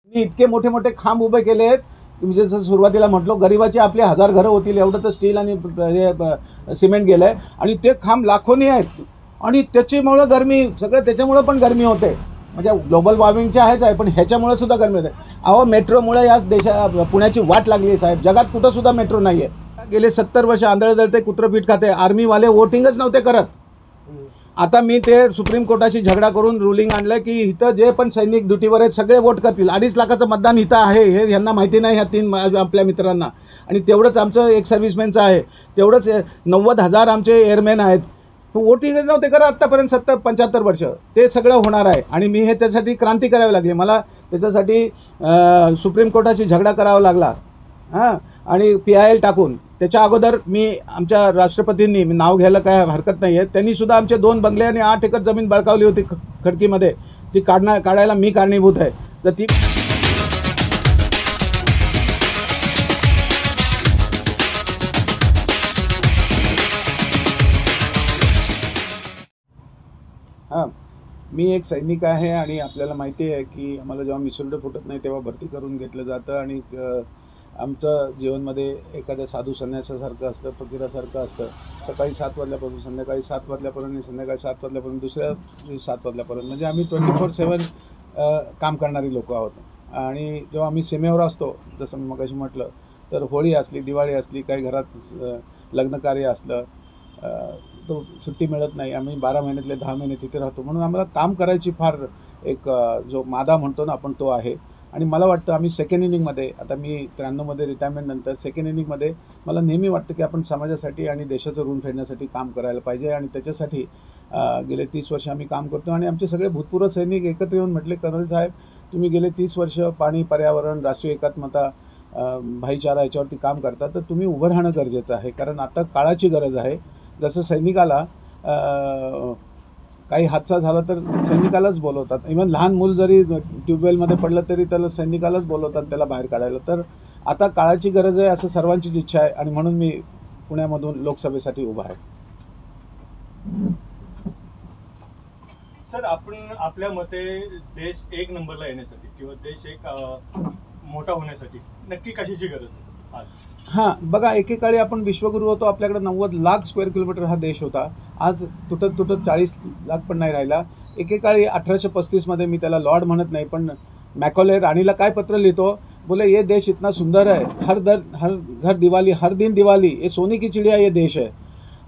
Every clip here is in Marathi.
मी इतके मोठे मोठे खांब उभे केले आहेत की जसं सुरुवातीला म्हटलो गरिबाची आपली 1000 घरं होतील एवढं तर स्टील आणि सिमेंट गेलं आहे आणि ते खांब लाखोनी आहेत आणि त्याच्यामुळं गरमी सगळं त्याच्यामुळं पण गरमी होते. म्हणजे ग्लोबल वॉर्मिंगचे आहेच आहे पण ह्याच्यामुळे सुद्धा गरमी होते. अहो मेट्रोमुळे या पुण्याची वाट लागली आहे साहेब. जगात कुठं सुद्धा मेट्रो नाही आहे. गेले 70 वर्ष आंधळे जळते कुत्रं पीठ खाते. आर्मीवाले वोटिंगच नव्हते करत. आता मी ते सुप्रीम कोर्टाशी झगडा करून रुलिंग आणलं की इथं जे पण सैनिक ड्युटीवर आहेत सगळे वोट करतील. 2.5 लाखाचं मतदान इथं आहे हे यांना माहिती नाही ह्या 3 आपल्या मित्रांना. आणि तेवढंच आमचं एक सर्व्हिसमॅनचं आहे. तेवढंच 90,000 आमचे एअरमॅन आहेत. वोटिंगच नव्हते करत आत्तापर्यंत 75 वर्ष. ते सगळं होणार आहे आणि मी हे त्यासाठी क्रांती करावी लागली. मला त्याच्यासाठी सुप्रीम कोर्टाशी झगडा करावा लागला आणि PIL टाकून. त्याच्या अगोदर मी आमच्या राष्ट्रपतींनी मी नाव घ्यायला काय हरकत नाही आहे त्यांनीसुद्धा आमचे 2 बंगले आणि 8 एकर जमीन बळकावली होती खडकीमध्ये. ती काढायला मी कारणीभूत आहे. तर ती मी एक सैनिक आहे आणि आपल्याला माहिती आहे की आम्हाला जेव्हा मिसुरडं फुटत नाही तेव्हा भरती करून घेतलं जातं आणि आमचं जीवनमध्ये एखाद्या साधू संन्यासासारखं असतं, फकीरासारखं असतं. सकाळी 7 वाजल्यापासून संध्याकाळी 7 वाजल्यापर्यंत आणि संध्याकाळी 7 वाजल्यापर्यंत दुसऱ्या दिवशी 7 वाजल्यापर्यंत म्हणजे आम्ही 24/7 काम करणारी लोकं आहोत. आणि जेव्हा आम्ही सीमेवर असतो जसं मी मगाशी म्हटलं तर होळी असली, दिवाळी असली, काही घरात लग्नकार्य असलं तो सुट्टी मिळत नाही. आम्ही 12 महिन्यातले 10 महिने तिथे राहतो म्हणून आम्हाला काम करायची फार एक जो मादा म्हणतो ना आपण तो आहे. आणि मला वाटतं आम्ही सेकंड इनिंगमध्ये आता मी 93मध्ये रिटायरमेंटनंतर सेकंड इनिंगमध्ये मला नेहमी वाटतं की आपण समाजासाठी आणि देशाचं ऋण फेडण्यासाठी काम करायला पाहिजे आणि त्याच्यासाठी गेले 30 वर्ष आम्ही काम करतो. आणि आमचे सगळे भूतपूर्व सैनिक एकत्र येऊन म्हटले कर्नल साहेब तुम्ही गेले 30 वर्ष पाणी, पर्यावरण, राष्ट्रीय एकात्मता, भाईचारा याच्यावरती काम करता तर तुम्ही उभं राहणं गरजेचं आहे. कारण आता काळाची गरज आहे. जसं सैनिकाला काही हादसा झाला तर सैनिकालाच बोलवतात. इव्हन लहान मूल जरी ट्यूबवेलमध्ये पडलं तरी त्याला सैनिकालाच बोलवतात त्याला बाहेर काढायला. तर आता काळाची गरज आहे असं सर्वांचीच इच्छा आहे आणि म्हणून मी पुण्यामधून लोकसभेसाठी उभा आहे. सर आपण आपल्या मते देश 1 नंबरला येण्यासाठी किंवा देश एक मोठा होण्यासाठी नक्की कशाची गरज आहे आज? बघा एकेकाळी आपण विश्वगुरू होतो. आपल्याकडे 90 लाख स्क्वेअर किलोमीटर हा देश होता. आज तुटत 40 लाख पण नाही राहिला. एकेकाळी 1835मध्ये मी त्याला लॉर्ड म्हणत नाही पण मॅकॉले राणीला काय पत्र लिहितो बोले ये देश इतना सुंदर है हर घर दिवाली हर दिन दिवाली ये सोने की चिड़िया ये देश है.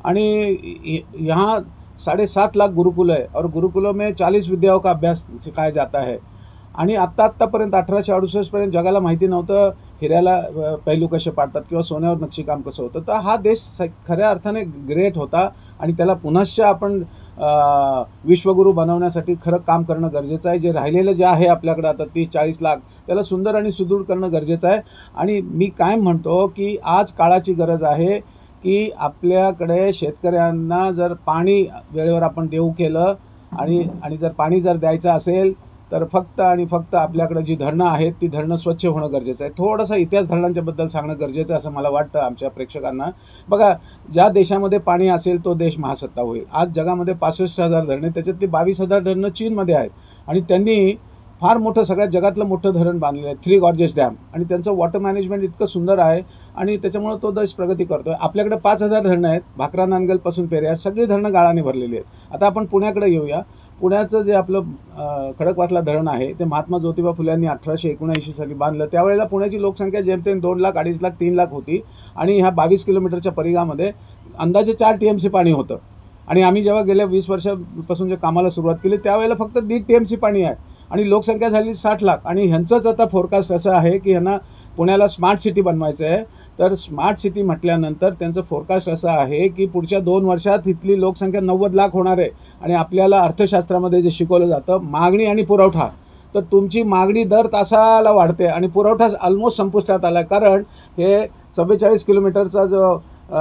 आणि यहाँ 7.5 लाख गुरुकुल है और गुरुकुलों में 40 विद्याओं का अभ्यास सिखाया जाता है. आणि आत्तापर्यंत 1868पर्यंत जगाला माहिती नव्हतं हिऱ्याला पैलू कसे पाडतात किंवा सोन्यावर नक्षीकाम कसं होतं. तर हा देश खऱ्या अर्थाने ग्रेट होता आणि त्याला पुनश्च आपण विश्वगुरू बनवण्यासाठी खरं काम करणं गरजेचं आहे. जे राहिलेलं जे आहे आपल्याकडं आता 30-40 लाख त्याला सुंदर आणि सुदृढ करणं गरजेचं आहे. आणि मी कायम म्हणतो की आज काळाची गरज आहे की आपल्याकडे शेतकऱ्यांना जर पाणी वेळेवर आपण देऊ केलं आणि जर पाणी जर द्यायचं असेल तर फक्त आणि फक्त आपल्याकडे जी धरणं आहेत ती धरणं स्वच्छ होणं गरजेचं आहे. थोडासा इतिहास धरणांच्याबद्दल सांगणं गरजेचं आहे असं मला वाटतं आमच्या प्रेक्षकांना. बघा ज्या देशामध्ये पाणी असेल तो देश महासत्ता होईल. आज जगामध्ये 65,000 धरणे त्याच्यातली 22,000 धरणं चीनमध्ये आहेत आणि त्यांनी फार मोठं सगळ्यात जगातलं मोठं धरण बांधलेलं आहे 3 गॉर्जेस डॅम. आणि त्यांचं वॉटर मॅनेजमेंट इतकं सुंदर आहे आणि त्याच्यामुळं तो देश प्रगती करतो आहे. आपल्याकडे 5,000 धरणं आहेत. भाकरा, नांदगलपासून पेरियार सगळी धरणं गाळाने भरलेली आहेत. आता आपण पुण्याकडे येऊया. पुण्याचं जे आपलं खडकवासला धरण आहे ते महात्मा ज्योतिबा फुले यांनी 1879 साली बांधलं. त्यावेळेला पुण्याची लोकसंख्या जेमतेम 2 लाख, 2.5 लाख, 3 लाख होती आणि ह्या 22 किलोमीटरच्या परिघामध्ये अंदाजे 4 TMC पाणी होतं. आणि आम्ही जेव्हा गेल्या 20 वर्षापासून जे कामाला सुरुवात केली त्यावेळेला फक्त 1.5 TMC पाणी आहे आणि लोकसंख्या झाली 60 लाख. आणि ह्यांचंच आता फोरकास्ट असं आहे की ह्यांना पुण्याला स्मार्ट सिटी बनवायचं आहे. तर स्मार्ट सिटी म्हटल्यानंतर त्यांचं फोरकास्ट असं आहे की पुढच्या 2 वर्षात इथली लोकसंख्या 90 लाख होणार आहे. आणि आपल्याला अर्थशास्त्रामध्ये जे शिकवलं जातं मागणी आणि पुरवठा तर तुमची मागणी दर तासाला वाढते आणि पुरवठा ऑलमोस्ट संपुष्टात आला. कारण हे 44 किलोमीटरचा जो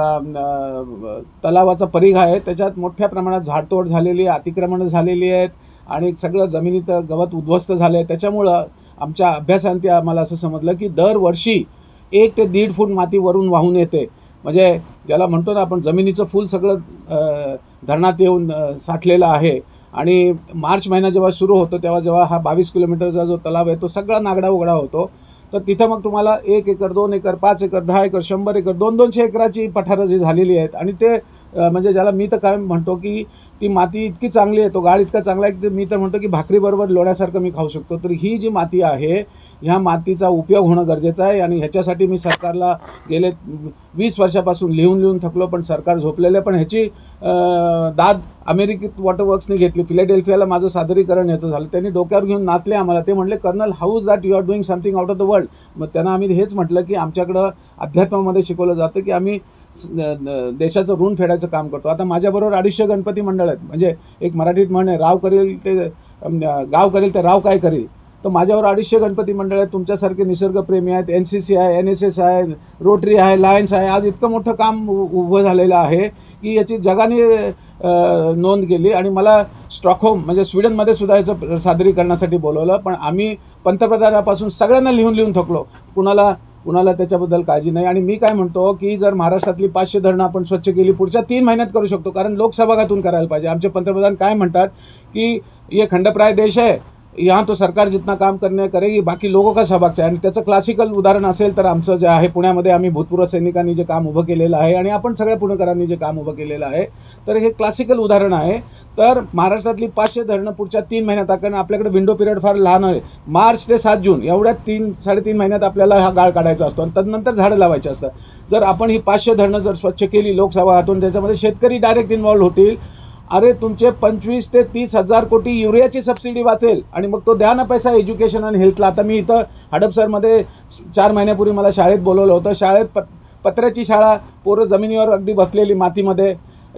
तलावाचा परिघ आहे त्याच्यात मोठ्या प्रमाणात झाडतोड झालेली आहे, अतिक्रमणं झालेली आहेत आणि सगळं जमिनीत गवत उद्ध्वस्त झालं आहे. त्याच्यामुळं आमच्या अभ्यासांती आम्हाला असं समजलं की दरवर्षी 1 ते 1.5 फूट माती वरून वाहून येते. म्हणजे ज्याला म्हणतो ना आपण जमिनीचं फूल सगळं धरणात येऊन साठलेलं आहे. आणि मार्च महिना जेव्हा सुरू होतो तेव्हा जेव्हा हा 22 किलोमीटरचा जो तलाव आहे तो सगळा नागडा उघडा होतो. तर तिथं मग तुम्हाला 1 acre, 2 acre, 5 acre, 10 acre, 100 acre, 200 एकराची पठारं जी झालेली आहेत. आणि ते म्हणजे ज्याला मी तर काय म्हणतो की ती माती इतकी चांगली आहे, तो गाळ इतका चांगला आहे की मी तर म्हणतो की भाकरीबरोबर लोण्यासारखं मी खाऊ शकतो. तर ही जी माती आहे, ह्या मातीचा उपयोग होणं गरजेचं आहे. आणि ह्याच्यासाठी मी सरकारला गेले 20 वर्षापासून लिहून थकलो, पण सरकार झोपलेलं आहे. पण ह्याची दाद अमेरिकेत वॉटर वर्क्सने घेतली. फिलाडेल्फियाला माझं सादरीकरण याचं झालं, त्यांनी डोक्यावर घेऊन नाचले आम्हाला. ते म्हटले, colonel how is that you are doing something out of the world. मग त्यांना आम्ही हेच म्हटलं की आमच्याकडं अध्यात्मामध्ये शिकवलं जातं की आम्ही देशाचं ऋण फेडायचं काम करतो. आता माझ्याबरोबर 250 गणपती मंडळ आहेत. म्हणजे एक मराठीत म्हण आहे, राव करेल ते गाव करेल ते राव काय करेल. तर माझ्यावर 250 गणपती मंडळ आहेत. तुमच्यासारखे निसर्गप्रेमी आहेत, NCC आहे, NSS आहे, रोटरी आहे, लायन्स आहे. आज इतकं मोठं काम उभं झालेलं आहे की याची जगाने नोंद केली. आणि मला स्टॉकहोम म्हणजे स्वीडनमध्ये सुद्धा याचं सादरीकरणासाठी बोलवलं. पण आम्ही पंतप्रधानापासून सगळ्यांना लिहून थकलो, कुणाला त्याच्याबद्दल काळजी नाही. आणि मी काय म्हणतो की जर महाराष्ट्रातली 500 धरणं आपण स्वच्छ केली, पुढच्या 3 महिन्यात करू शकतो. कारण लोकसभागातून करायला पाहिजे. आमचे पंतप्रधान काय म्हणतात की ये खंडप्राय देश है, यहाँ तो सरकार जितना काम करने करेगी, बाकी लोगों का सहभाग आहे. आणि त्याचं क्लासिकल उदाहरण असेल तर आमचं जे आहे पुण्यामध्ये आम्ही भूतपूर्व सैनिकांनी जे काम उभं केलेलं आहे आणि आपण सगळ्या पुणेकरांनी जे काम उभं केलेलं आहे, तर हे क्लासिकल उदाहरण आहे. तर महाराष्ट्रातली 500 धरणं पुढच्या 3 महिन्यात, कारण आपल्याकडे विंडो पिरियड फार लहान आहे, मार्च ते 7 जून एवढ्या 3-3.5 महिन्यात आपल्याला हा गाळ काढायचा असतो आणि तदनंतर झाडं लावायची असतात. जर आपण ही 500 धरणं जर स्वच्छ केली लोकसभागातून, त्याच्यामध्ये शेतकरी डायरेक्ट इन्व्हॉल्व होतील. अरे तुमचे 25 ते 30 हजार कोटी युरियाची सबसिडी वाचेल. आणि मग तो द्या ना पैसा एज्युकेशन आणि हेल्थला. आता मी इथं हडपसरमध्ये 4 महिन्यापूर्वी मला शाळेत बोलवलं होतं. शाळेत पत्र्याची शाळा, पोरं जमिनीवर अगदी बसलेली मातीमध्ये,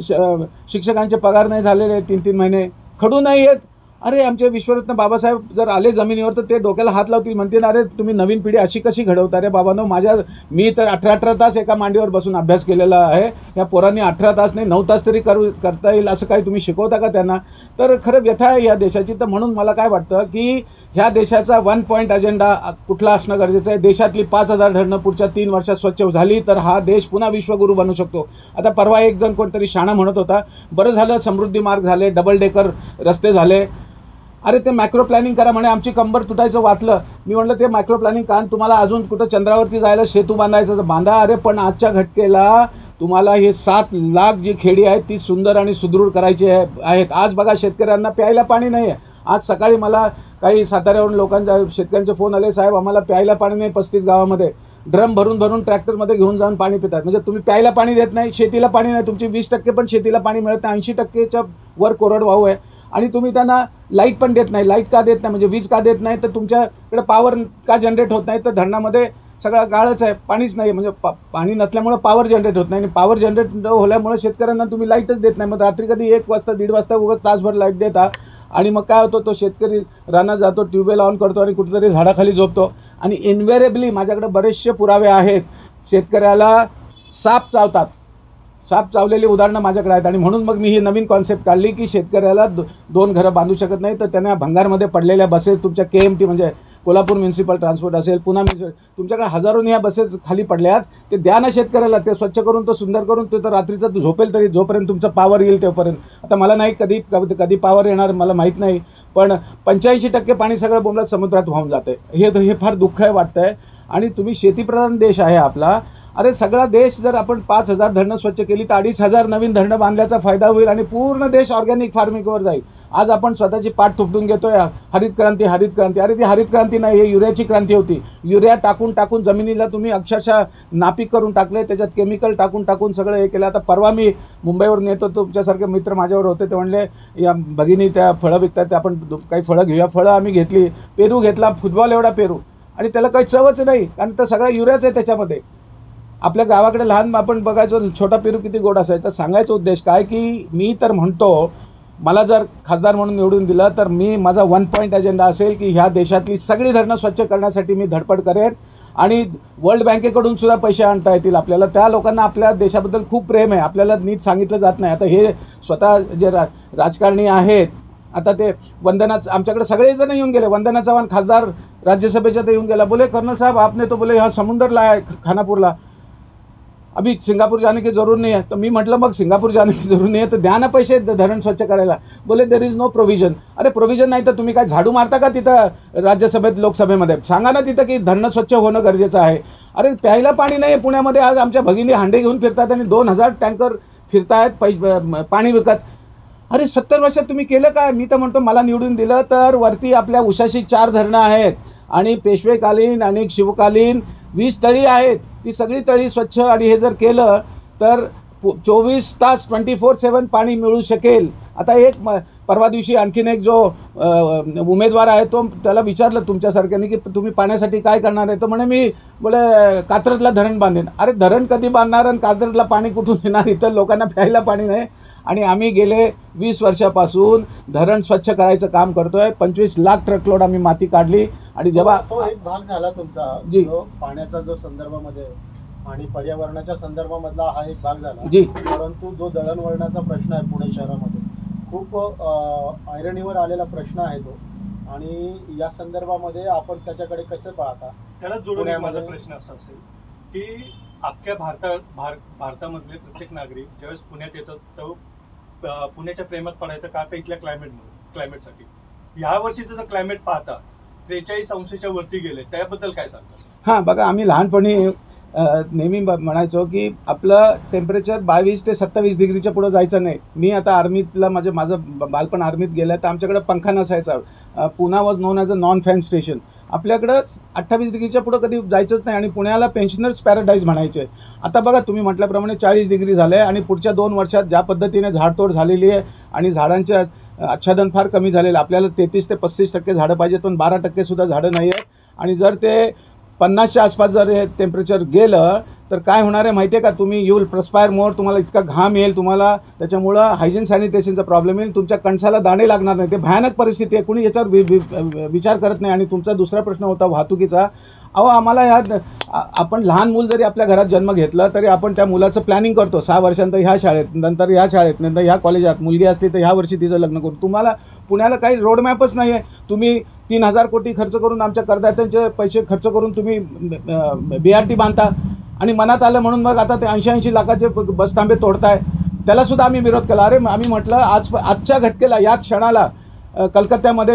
शिक्षकांचे पगार नाही झालेले 3-3 महिने, खडू नाही आहेत. अरे आमचे विश्वरत्न बाबासाहेब जर आले जमिनीवर तर ते डोक्याला हात लावतील, म्हणतील अरे तुम्ही नवीन पिढी अशी कशी घडवता रे बाबांनो. मी तर 18 तास एका मांडीवर बसून अभ्यास केलेला आहे. या पोरांनी 18 तास नाही 9 तास तरी करता येईल असं काही तुम्ही शिकवता का त्यांना. तर खरं व्यथा आहे या देशाची. तर म्हणून मला काय वाटतं की ह्या देशाचा 1 पॉईंट अजेंडा कुठला असणं गरजेचं आहे. देशातली 5000 धरणं पुढच्या 3 वर्षात स्वच्छ झाली तर हा देश पुन्हा विश्वगुरू बनू शकतो. आता परवा एक जण कोणतरी शाणा म्हणत होता, बरं झालं समृद्धी मार्ग झाले, डबल डेकर रस्ते झाले. अरे ते मॅक्रो प्लॅनिंग करा म्हणे, आमची कंबर तुटायचं वाचलं. मी म्हटलं ते मॅक्रो प्लॅनिंग का, तुम्हाला अजून कुठं चंद्रावरती जायला सेतू बांधायचं तर बांधा. अरे पण आजच्या घटकेला तुम्हाला हे 7 लाख जी खेडी आहेत ती सुंदर आणि सुदृढ करायची आहेत. आज बघा शेतकऱ्यांना प्यायला पाणी नाही आहे. आज सकाळी मला काही साताऱ्यावरून शेतकऱ्यांचे फोन आले, साहेब आम्हाला प्यायला पाणी नाही. 35 गावामध्ये ड्रम भरून ट्रॅक्टरमध्ये घेऊन जाऊन पाणी पितात. म्हणजे तुम्ही प्यायला पाणी देत नाही, शेतीला पाणी नाही. तुमची 20% पण शेतीला पाणी मिळत नाही, 80%च्या वर कोरडवाहू आहे. आणि तुम्ही त्यांना लाईट पण देत नाही. लाईट का देत नाही म्हणजे वीज का देत नाही, तर तुमच्याकडे पॉवर का जनरेट होत नाही, तर धरणामध्ये सगळा गाळच आहे, पाणीच नाही. म्हणजे पाणी नसल्यामुळं पॉवर जनरेट होत नाही आणि पॉवर जनरेट होल्यामुळे शेतकऱ्यांना तुम्ही लाईटच देत नाही. मग रात्री कधी 1 वाजता 1:30 वाजता उगाच तासभर लाईट देता. आणि मग काय होतं, तो शेतकरी रानात जातो, ट्यूबवेल ऑन करतो आणि कुठेतरी झाडाखाली झोपतो. आणि इन्व्हेरेबली माझ्याकडे बरेचसे पुरावे आहेत, शेतकऱ्याला साप चावतात. साप चावलेली उदाहरणं माझ्याकडे आहेत. आणि म्हणून मग मी ही नवीन कॉन्सेप्ट काढली की शेतकऱ्याला 2 घरं बांधू शकत नाही, तर त्यांना भंगारमध्ये पडलेल्या बसेस, तुमच्या KMT म्हणजे कोल्हापूर म्युन्सिपल ट्रान्सपोर्ट असेल, पुन्हा तुमच्याकडे हजारोनी ह्या बसेस खाली पडल्यात, ते द्या ना शेतकऱ्याला. ते स्वच्छ करून, तो सुंदर करून, ते तर रात्रीचं झोपेल तरी, जोपर्यंत तुमचं पॉवर येईल तोपर्यंत. आता मला नाही कधी पॉवर येणार मला माहीत नाही, पण 85% पाणी सगळं बोंबलात समुद्रात वाहून जातं. हे फार दुःख आहे वाटतं आहे. आणि तुम्ही शेतीप्रधान देश आहे आपला. अरे सगळा देश जर आपण 5000 धरणं स्वच्छ केली तर 2500 नवीन धरणं बांधल्याचा फायदा होईल आणि पूर्ण देश ऑर्गॅनिक फार्मिंगवर जाईल. आज आपण स्वतःची पाठ थोपटून घेतोय, हरित क्रांती. अरे ती हरित क्रांती नाही, हे युरियाची क्रांती होती. युरिया टाकून जमिनीला तुम्ही अक्षरशः नापीक करून टाकले, त्याच्यात केमिकल टाकून सगळं हे केलं. आता परवा मी मुंबईवरून येतो, तुमच्यासारखे मित्र माझ्यावर होते, ते म्हणले या भगिनी त्या फळं विकतात, ते आपण काही फळं घेऊया. फळं आम्ही घेतली, पेरू घेतला, फुटबॉल एवढा पेरू, आणि त्याला काही चवच नाही, कारण तर सगळा युरियाच आहे त्याच्यामध्ये. आपल्या गावाकडे लहान आपण बघायचो छोटा पेरू किती गोड असायचा. सांगायचा उद्देश काय की मी तर म्हणतो, मला जर खासदार म्हणून निवडून दिलं तर माझा 1 पॉईंट अजेंडा असेल की ह्या देशातली सगळी धरणं स्वच्छ करण्यासाठी मी धडपड करेन. आणि वर्ल्ड बँकेकडून सुद्धा पैसे आणता येतील आपल्याला. त्या लोकांना आपल्या देशाबद्दल खूप प्रेम आहे, आपल्याला नीट सांगितलं जात नाही. आता हे स्वतः जे राजकारणी आहेत, आता ते आमच्याकडे सगळेजण येऊन गेले. वंदना चव्हाण खासदार राज्यसभेच्या ते येऊन गेला, बोले कर्नल साहब आपने तो बोले यहाँ समुंदर लाया है खानापूरला. अभी सिंगापुर जाने की ज़रूरत नहीं है. तर मी म्हटलं मग सिंगापूर जाने की जरूर नाही आहे तर द्या ना पैसे धरण स्वच्छ करायला. बोले देर इज नो प्रोव्हिजन. अरे प्रोव्हिजन नाही तर तुम्ही काय झाडू मारता का तिथं राज्यसभेत लोकसभेमध्ये? सांगा ना तिथं की धरणं स्वच्छ होणं गरजेचं आहे. अरे प्यायला पाणी नाही आहे पुण्यामध्ये. आज आमच्या भगिनी हांडे घेऊन फिरतात आणि 2000 टँकर फिरतायत पाणी विकत. अरे 70 वर्षात तुम्ही केलं काय? मी तर म्हणतो मला निवडून दिलं तर वरती आपल्या उशाशी 4 धरणं आहेत आणि पेशवेकालीन आणि शिवकालीन 20 तळी आहेत. ती सगळी तळी स्वच्छ आणि हे जर केलं तर 24 तास 24/7 पाणी मिळू शकेल. आता एक परवा दिवशी आणखीन एक जो उमेदवार आहे तो त्याला विचारलं तुमच्यासारख्याने की तुम्ही पाण्यासाठी काय करणार आहे? तर म्हणे मी कात्रजला धरण बांधेन. अरे धरण कधी बांधणार आणि कात्रजला पाणी कुठून येणार? इथं लोकांना प्यायला पाणी नाही. आणि आम्ही गेले 20 वर्षापासून धरण स्वच्छ करायचं काम करतोय. 25 लाख ट्रकलोड आम्ही माती काढली. आणि जेव्हा तो एक भाग झाला तुमचा जी. जो पाण्याचा जो संदर्भामध्ये आणि पर्यावरणाच्या संदर्भामधला हा एक भाग झाला जी. परंतु जो दळणवळणाचा प्रश्न आहे पुणे शहरामध्ये खूप ऐरणीवर आलेला प्रश्न आहे तो. आणि या संदर्भामध्ये आपण त्याच्याकडे कसं पाहता? त्याला जोडून एक माझा पुण्यामध्ये- प्रश्न असा असेल की अख्ख्या भारतामधले प्रत्येक नागरिक ज्यावेळेस पुण्यात येतात तो पुण्याच्या प्रेमात पडायचं का? तर इथल्या क्लायमेटसाठी. ह्या वर्षीचं जर क्लायमेट पाहता 43 अंशाच्या वरती गेले, त्याबद्दल काय सांगता? हां बघा, आम्ही लहानपणी नेहमी म्हणायचो की आपलं टेम्परेचर 22 ते 27 डिग्रीच्या पुढं जायचं नाही. मी आता आर्मीतला माझं बालपण आर्मीत गेलं तर आमच्याकडं पंखा नसायचा. Poona was known as a non fan station. आपल्याकडं 28 डिग्रीच्या पुढं कधी जायचंच नाही आणि पुण्याला पेन्शनर्स पॅराडाईज म्हणायचे. आता बघा तुम्ही म्हटल्याप्रमाणे 40 डिग्री झालं आहे आणि पुढच्या 2 वर्षात ज्या पद्धतीने झाडतोड झालेली आहे आणि झाडांचं आच्छादन फार कमी झालेलं. आपल्याला 33 ते 35% झाडं पाहिजेत पण 12%सुद्धा झाडं नाही आहेत. आणि जर ते 50च्या आसपास जर हे टेम्परेचर गेलं तर काय होणार आहे माहिती आहे का? तुम्ही यू विल प्रस्पायर मोर. तुम्हाला इतका घाम येईल तुम्हाला. त्याच्यामुळं हायजीन सॅनिटेशनचा प्रॉब्लेम येईल. तुमच्या कणसाला दाणे लागणार नाही. ते भयानक परिस्थिती आहे. कुणी याच्यावर विचार करत नाही. आणि तुमचा दुसरा प्रश्न होता वाहतुकीचा. अहो आम्हाला आपण लहान मूल जरी आपल्या घरात जन्म घेतला तरी आपण त्या मुलाचं प्लॅनिंग करतो. 6 वर्षांतर ह्या शाळेत, नंतर ह्या शाळेत, नंतर ह्या कॉलेजात. मुलगी असली तर ह्या वर्षी तिचं लग्न करू. तुम्हाला पुण्याला काही रोडमॅपच नाही आहे. तुम्ही 3000 कोटी खर्च करून आमच्या करदात्यांचे पैसे खर्च करून तुम्ही BRT बांधता आणि मनात आलं म्हणून मग आता ते 80-80 लाखाचे बसथांबे तोडताय. त्यालासुद्धा आम्ही विरोध केला. अरे आम्ही म्हटलं आजच्या घटकेला या क्षणाला कलकत्त्यामध्ये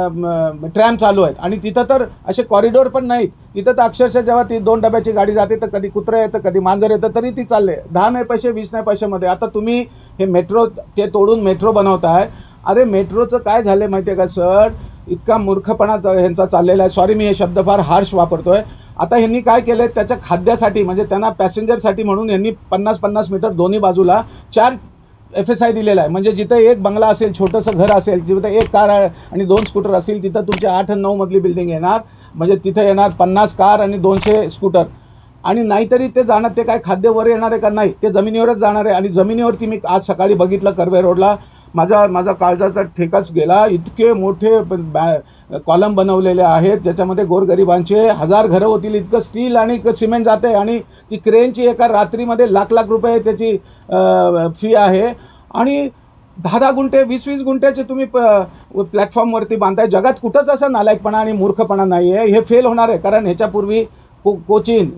ट्रॅम चालू आहेत आणि तिथं तर असे कॉरिडोर पण नाहीत. तिथं तर अक्षरशः जेव्हा ती 2 डब्याची गाडी जाते तर कधी कुत्रं येतं कधी मांजर येतं तरी ती चालले. 10 नाही पैसे 20 नाही पैशामध्ये. आता तुम्ही हे मेट्रो ते तोडून मेट्रो बनवताय. अरे मेट्रोचं काय झालं माहिती आहे का सर? इतका मूर्खपणा ह्यांचा चाललेला आहे. सॉरी मी हे शब्द फार हार्श वापरतोय. आता ह्यांनी काय केलं त्याच्या खाद्यासाठी म्हणजे त्यांना पॅसेंजरसाठी म्हणून यांनी 50-50 मीटर दोन्ही बाजूला 4 FSI दिलेला आहे. म्हणजे जिथं एक बंगला असेल, छोटंसं घर असेल, जिथं एक कार आणि 2 स्कूटर असतील तिथं तुमच्या 8 आणि 9 मधली बिल्डिंग येणार. म्हणजे तिथं येणार 50 कार आणि 200 स्कूटर. आणि नाहीतरी ते जाणार ते काय खाद्य वर येणार आहे का? नाही, ते जमिनीवरच जाणार आहे. आणि जमिनीवरती मी आज सकाळी बघितलं कर्वे रोडला माझा काळजाचा ठेकाच गेला. इतके मोठे कॉलम बनवलेले आहेत ज्याच्यामध्ये गोरगरिबांचे 1000 घरं होतील इतकं स्टील आणि सिमेंट जाते. आणि ती क्रेनची एका रात्रीमध्ये लाख रुपये त्याची फी आहे. आणि 10 गुंठे 20 गुंठ्याचे तुम्ही प्लॅटफॉर्मवरती बांधताय. जगात कुठंच असं नालायकपणा आणि मूर्खपणा नाही आहे. हे फेल होणार आहे. कारण ह्याच्यापूर्वी कोचीन,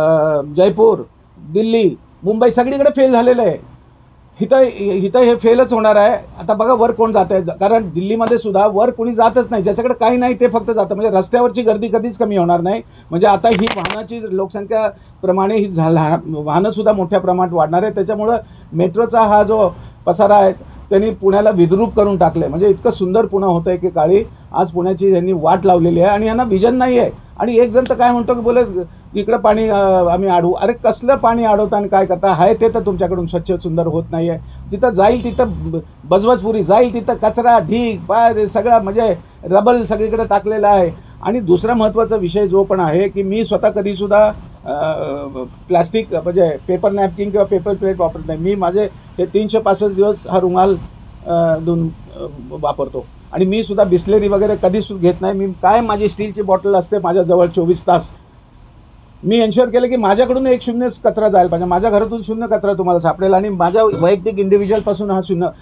जयपूर, दिल्ली, मुंबई सगळीकडे फेल झालेलं आहे. इथं हे फेलच होणार आहे. आता बघा वर कोण जात आहे. कारण दिल्लीमध्ये सुद्धा वर कोणी जातच नाही. ज्याच्याकडे काही नाही ते फक्त जातं. म्हणजे रस्त्यावरची गर्दी कधीच कमी होणार नाही. म्हणजे आता ही वाहनाची लोकसंख्याप्रमाणे ही वाहनंसुद्धा मोठ्या प्रमाणात वाढणार आहे. त्याच्यामुळं मेट्रोचा हा जो पसारा आहे त्यांनी पुण्याला विद्रूप करून टाकलं आहे. म्हणजे इतकं सुंदर पुणे होतं आहे की काळी आज पुण्याची यांनी वाट लावलेली आहे आणि यांना विजन नाही आहे. आणि एक जण तर काय म्हणतो की बोले इकडं पाणी आम्ही अडवू. अरे कसलं पाणी अडवता आणि काय करता? आहे ते तर तुमच्याकडून स्वच्छ सुंदर होत नाही आहे. तिथं जाईल तिथं बजबजपुरी जाईल तिथं कचरा ढीग पाय सगळा म्हणजे रबल सगळीकडे टाकलेला आहे. आणि दुसरा महत्त्वाचा विषय जो पण आहे की मी स्वतः कधीसुद्धा प्लॅस्टिक म्हणजे पेपर नॅपकिन किंवा पेपर प्लेट वापरत नाही. मी माझे हे 365 दिवस हा रुमाल धुवून वापरतो. आणि मी सुद्धा बिस्लेरी वगैरे कधीच घेत नाही. मी काय माझी स्टीलची बॉटल असते माझ्याजवळ 24 तास. मी एन्श्युअर केलं की माझ्याकडून एक शून्य कचरा जायला पाहिजे. माझ्या घरातून शून्य कचरा तुम्हाला सापडेल आणि माझ्या वैयक्तिक इंडिव्हिज्युअलपासून हा शून्य.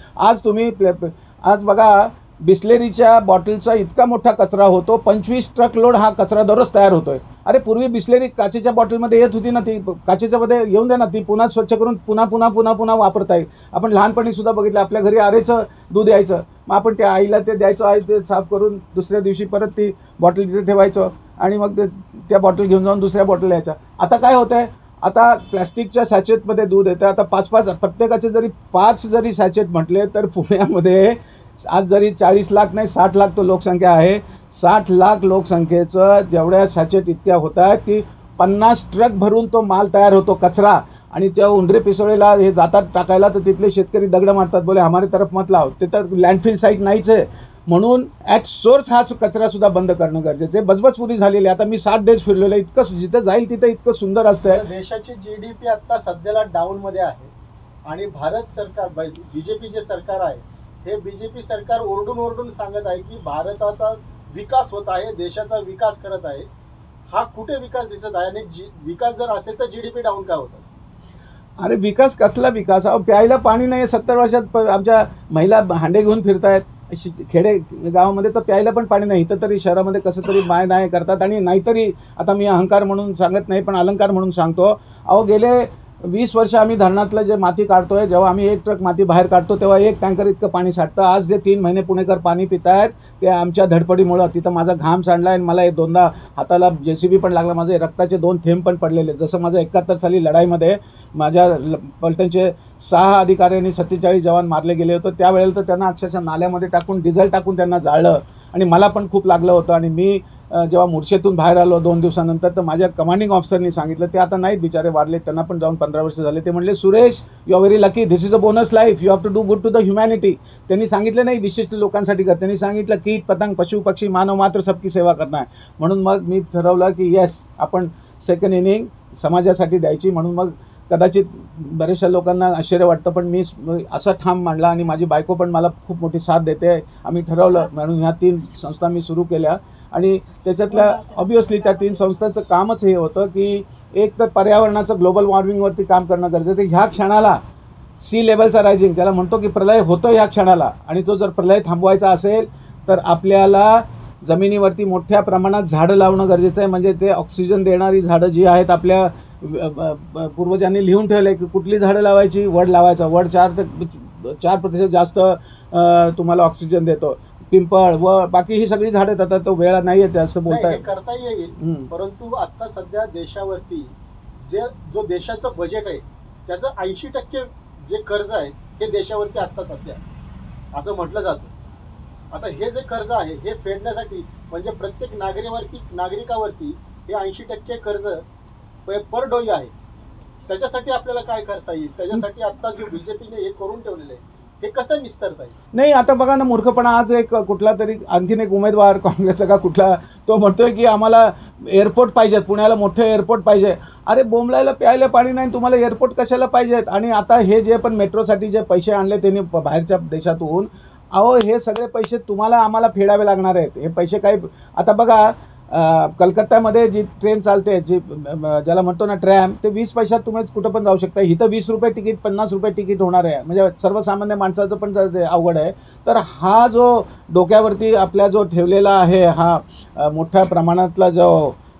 आज बघा बिस्लेरीच्या बॉटलचा इतका मोठा कचरा होतो. 25 ट्रक लोड हा कचरा दररोज तयार होतो आहे. अरे पूर्वी बिस्लेरी काचेच्या बॉटलमध्ये येत होती ना, ती काचेच्यामध्ये येऊन द्या ना, ती पुन्हा स्वच्छ करून पुन्हा वापरता येईल. आपण लहानपणीसुद्धा बघितलं, आपल्या घरी आरेचं दूध यायचं, मग आपण त्या आईला ते द्यायचो, आई ते साफ करून दुसऱ्या दिवशी परत ती बॉटल तिथे ठेवायचं आणि मग ते त्या बॉटल घेऊन जाऊन दुसऱ्या बॉटल यायच्या. आता काय होतं आहे, आता प्लॅस्टिकच्या सॅचेटमध्ये दूध येतं. आता 5-5 प्रत्येकाचे जरी 5 जरी सॅचेट म्हटले तर पुण्यामध्ये आज जरी 40 लाख नाही 60 लाख तो लोकसंख्या आहे. 60 लाख लोकसंख्येचं जेवढ्या सॅचेट इतक्या होत आहेत की 50 ट्रक भरून तो माल तयार होतो कचरा. आणि त्या उंडरे पिसोळेला हे जातात टाकायला तर तिथले शेतकरी दगड मारतात, बोले हमारी तरफ मत लाव. ते तर लँडफिल साईट नाहीच आहे. म्हणून ॲट सोर्स हा कचरासुद्धा बंद करणं गरजेचं आहे. बचबचपुरी झालेली आहे. आता मी 60 देश फिरलेलो आहे. इतकं जिथं जाईल तिथं इतकं सुंदर असतं. देशाची GDP आता सध्याला डाऊनमध्ये आहे आणि भारत सरकार BJP जे सरकार आहे हे BJP सरकार ओरडून सांगत आहे की भारताचा विकास होत आहे, देशाचा विकास करत आहे. हा कुठे विकास दिसत आहे? आणि विकास जर असेल तर GDP डाऊन का होतं? अरे विकास कसला विकास? अहो प्यायला पाणी नाही आहे. 70 वर्षात आमच्या महिला हांडे घेऊन फिरतायत. खेडे गावामध्ये तर प्यायला पण पाणी नाही. इथं तरी शहरामध्ये कसं तरी माय करतात. आणि नाहीतरी आता मी अहंकार म्हणून सांगत नाही पण अलंकार म्हणून सांगतो. अहो गेले 20 वर्ष आम्ही धरणातलं जे माती काढतोय, जेव्हा आम्ही 1 ट्रक माती बाहेर काढतो तेव्हा 1 टँकर इतकं पाणी साठतं. आज जे 3 महिने पुणेकर पाणी पित आहेत ते आमच्या धडपडीमुळं. तिथं माझा घाम सांडला आहे. मला 2दा हाताला JCB पण लागला. माझे रक्ताचे 2 थेंब पण पडलेले. जसं माझं 71 साली लढाईमध्ये माझ्या पलटणचे 6 अधिकाऱ्यांनी 47 जवान मारले गेले होते. त्यावेळेला तर त्यांना अक्षरशः नाल्यामध्ये टाकून डिझेल टाकून त्यांना जाळलं आणि मला पण खूप लागलं होतं. आणि मी जेव्हा मुर्शेतून बाहेर आलो 2 दिवसानंतर तर माझ्या कमांडिंग ऑफिसरनी सांगितलं, ते आता नाहीत बिचारे, वारले, त्यांना पण जाऊन 15 वर्ष झाले. ते म्हणले, Suresh you are very lucky, this is a bonus life, you have to do good to the humanity. त्यांनी सांगितलं नाही विशिष्ट लोकांसाठी कर, त्यांनी सांगितलं कीट पतंग पशु पक्षी मानव मात्र सबकी सेवा करणार. म्हणून मग मी ठरवलं की येस आपण सेकंड इनिंग समाजासाठी द्यायची. म्हणून मग कदाचित बऱ्याचशा लोकांना आश्चर्य वाटतं पण मी असा ठाम मांडला आणि माझी बायको पण मला खूप मोठी साथ देते. आम्ही ठरवलं म्हणून ह्या 3 संस्था मी सुरू केल्या. आणि त्याच्यातल्या ऑब्व्हियसली त्या 3 संस्थांचं कामच हे होतं की एक तर पर्यावरणाचं ग्लोबल वॉर्मिंगवरती काम करणं गरजेचं आहे. ह्या क्षणाला सी लेवलचा रायझिंग ज्याला म्हणतो की प्रलय होतो ह्या क्षणाला, आणि तो जर प्रलय थांबवायचा असेल तर आपल्याला जमिनीवरती मोठ्या प्रमाणात झाडं लावणं गरजेचं आहे. म्हणजे ते ऑक्सिजन देणारी झाडं जी आहेत, आपल्या पूर्वजांनी लिहून ठेवलं की कुठली झाडं लावायची. वड लावायचा. वड 4% जास्त तुम्हाला ऑक्सिजन देतो. पिंपळ व बाकी ही सगळी झाडं येतात. तो वेळ नाही येते असं बोलताय. करता येईल परंतु आता सध्या देशावरती जो देशाचं बजेट आहे त्याचं 80% जे कर्ज आहे हे देशावरती आता सध्या असं म्हटलं जातं. आता हे जे कर्ज आहे हे फेडण्यासाठी म्हणजे प्रत्येक नागरिकावरती हे 80% कर्ज पर डोई आहे. त्याच्यासाठी आपल्याला काय करता येईल? त्याच्यासाठी आता जो BJPने हे करून ठेवलेलं आहे हे कसं निस्तरता येईल? नाही आता बघा ना मूर्खपणा. आज एक कुठला तरी आणखीन एक उमेदवार काँग्रेसचा का कुठला तो म्हणतोय की आम्हाला एअरपोर्ट पाहिजेत, पुण्याला मोठे एअरपोर्ट पाहिजे. अरे बोंबलायला प्यायला पाणी नाही, तुम्हाला एअरपोर्ट कशाला पाहिजेत? आणि आता हे जे पण मेट्रोसाठी जे पैसे आणले त्यांनी बाहेरच्या देशातून, अहो हे सगळे पैसे तुम्हाला आम्हाला फेडावे लागणार आहेत. हे पैसे काही आता बघा कलकत्त्यामध्ये जी ट्रेन चालते जी ज्याला म्हणतो ना ट्रॅम, ते 20 पैशात तुम्ही कुठं पण जाऊ शकता. इथं 20 रुपये तिकीट 50 रुपये तिकीट होणार आहे. म्हणजे सर्वसामान्य माणसाचं पण अवघड आहे. तर हा जो डोक्यावरती आपल्या जो ठेवलेला आहे हा मोठ्या प्रमाणातला जो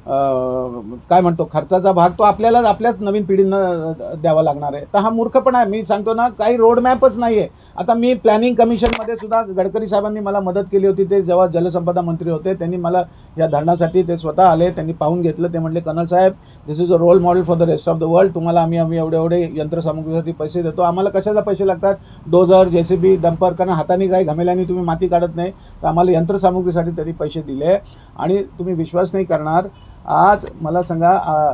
काय म्हणतो खर्चाचा भाग तो आपल्याला आपल्याच नवीन पिढींना द्यावा लागणार आहे. तर हा मूर्खपणा आहे. मी सांगतो ना काही रोडमॅपच नाही आहे. आता मी प्लॅनिंग कमिशनमध्ये सुद्धा गडकरी साहेबांनी मला मदत केली होती. ते जेव्हा जलसंपदा मंत्री होते त्यांनी मला या धरणासाठी ते स्वतः आले, त्यांनी पाहून घेतलं. ते म्हणले कर्नल साहेब this is a role model for the rest of the world. तुम्हाला आम्ही एवढे यंत्रसामुग्रीसाठी पैसे देतो. आम्हाला कशाला पैसे लागतात? डोझर JCB डंपर, कारण हाताने काही घमेल्याने तुम्ही माती काढत नाही. तर आम्हाला यंत्रसामुग्रीसाठी तरी पैसे दिले. आणि तुम्ही विश्वास नाही करणार, आज मला सांगा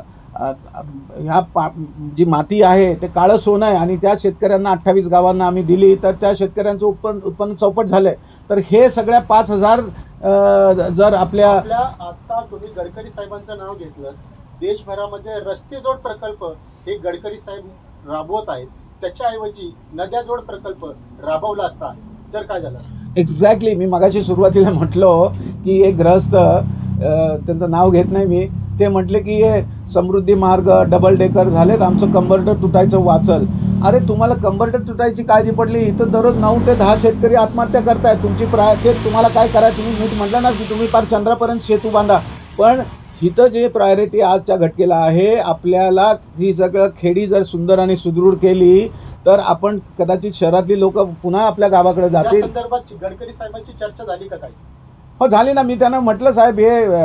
जी माती आहे ते काळं सोनं आहे आणि त्या शेतकऱ्यांना 28 गावांना आम्ही दिली तर त्या शेतकऱ्यांचं उत्पन्न चौपट झालं आहे. तर हे सगळ्या 5,000 जर आपल्या आता तुम्ही गडकरी साहेबांचं नाव घेतलं, देशभरामध्ये रस्ते जोड प्रकल्प हे गडकरी साहेब राबवत आहेत. त्याच्याऐवजी नद्या जोड प्रकल्प राबवला असता तर काय झालं? एक्झॅक्टली. मी मगाशी सुरुवातीला म्हटलो की एक ग्रहस्थ, त्यांचं नाव घेत नाही मी, ते म्हटले की हे समृद्धी मार्ग डबल डेकर झालेत, आमचं कंबर्टर तुटायचं वाचल. अरे तुम्हाला कंबर्टर तुटायची काळजी पडली, इथं दररोज 9 ते 10 शेतकरी आत्महत्या करतायत. तुमची ते तुम्हाला काय करायचं? तुम्ही नीट म्हटलं ना की तुम्ही पार चंद्रापर्यंत सेतू बांधा, पण इथं जे प्रायोरिटी आजच्या घटकेला आहे, आपल्याला ही सगळं खेडी जर सुंदर आणि सुदृढ केली तर आपण कदाचित शहरातली लोक पुन्हा आपल्या गावाकडे त्या जातील. संदर्भात गडकरी साहेबांची चर्चा झाली का काही? हो झाली ना. मी त्यांना म्हटलं साहेब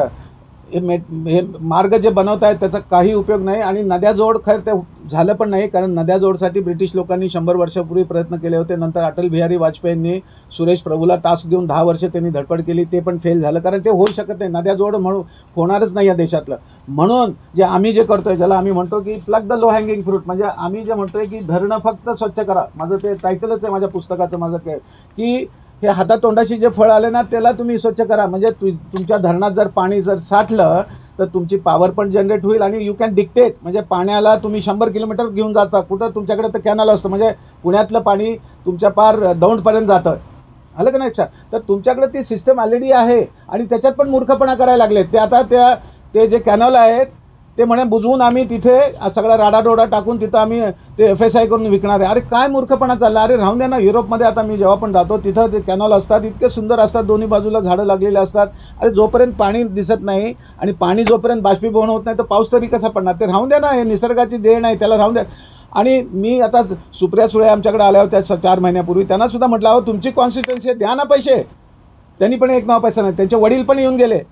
हे मार्ग जे बनवत आहेत त्याचा काही उपयोग नाही. आणि नद्याजोड खरं ते झालं पण नाही, कारण नद्याजोडसाठी ब्रिटिश लोकांनी 100 वर्षापूर्वी प्रयत्न केले होते. नंतर अटल बिहारी वाजपेयींनी सुरेश प्रभूला टास्क देऊन 10 वर्ष त्यांनी धडपड केली, ते पण फेल झालं, कारण ते होऊ शकत नाही. नद्याजोड म्हणून होणारच नाही या देशातलं. म्हणून जे आम्ही जे करतोय, ज्याला आम्ही म्हणतो की plug the low hanging fruit, म्हणजे आम्ही जे म्हणतोय की धरणं फक्त स्वच्छ करा. माझं ते टायटलच आहे माझ्या पुस्तकाचं, माझं काय की हे हातातोंडाशी जे फळ आले ना त्याला तुम्ही स्वच्छ करा. म्हणजे तुमच्या धरणात जर पाणी जर साठलं तर तुमची पॉवर पण जनरेट होईल आणि यू कॅन डिक्टेट. म्हणजे पाण्याला तुम्ही 100 किलोमीटर घेऊन जाता, कुठं तुमच्याकडे तर कॅनल असतं, म्हणजे पुण्यातलं पाणी तुमच्या पार दौंडपर्यंत जातं. आलं का नाही? तर तुमच्याकडे ती सिस्टम ऑलरेडी आहे आणि त्याच्यात पण मूर्खपणा करायला लागले. ते आता ते जे कॅनल आहेत ते म्हणे बुजवून आम्ही तिथे सगळा राडारोडा टाकून तिथं आम्ही ते FSI करून विकणार आहे. अरे काय मूर्खपणा चालला. अरे राहून द्या ना. युरोपमध्ये आता मी जेव्हा पण जातो तिथं ते कॅनॉल असतात, इतके सुंदर असतात, दोन्ही बाजूला झाडं लागलेले असतात. अरे जोपर्यंत पाणी दिसत नाही आणि पाणी जोपर्यंत बाष्पीभवन होत नाही तर पाऊस तरी कसा पडणार? ते राहून द्या ना. हे निसर्गाची देण आहे, त्याला राहून द्या. आणि मी आता सुप्रिया सुळे आमच्याकडे आल्या होत्या 4 महिन्यापूर्वी, त्यांना सुद्धा म्हटलं अहो तुमची कॉन्स्टिट्युएन्सी द्या ना पैसे. त्यांनी पण एक नाव पैसा नाही. त्यांचे वडील पण येऊन गेले